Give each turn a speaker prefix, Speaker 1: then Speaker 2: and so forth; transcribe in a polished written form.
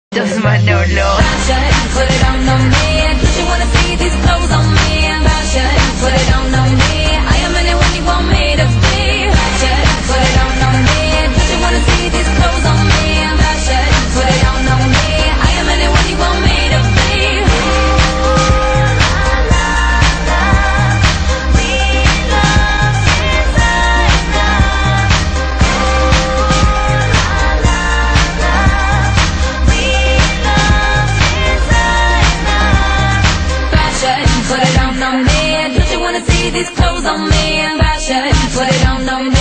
Speaker 1: Dos Manolo.
Speaker 2: Put it on me. Don't you wanna see these clothes on me? Fashion, put it on me. I am anyone you want me to be. Fashion, put it on me. Don't you wanna see these clothes on me? Fashion, put it on me. I am anyone you want me to be. Put it on me. Don't you wanna see these clothes on me? Fashion, put it on me.